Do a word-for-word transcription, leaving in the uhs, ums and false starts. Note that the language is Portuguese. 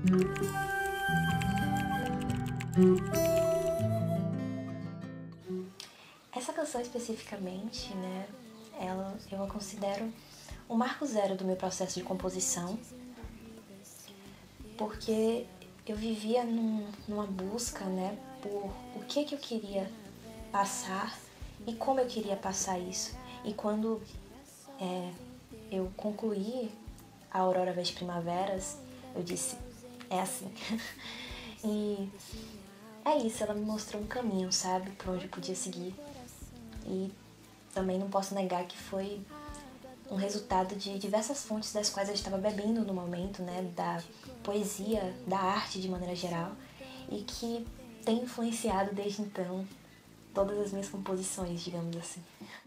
Essa canção especificamente, né, ela, eu a considero o marco zero do meu processo de composição, porque eu vivia num, numa busca, né, por o que que eu queria passar e como eu queria passar isso. E quando é, eu concluí a Aurora das Primaveras, eu disse, é assim. E é isso, ela me mostrou um caminho, sabe, para onde eu podia seguir. E também não posso negar que foi um resultado de diversas fontes das quais eu estava bebendo no momento, né, da poesia, da arte de maneira geral, e que tem influenciado desde então todas as minhas composições, digamos assim.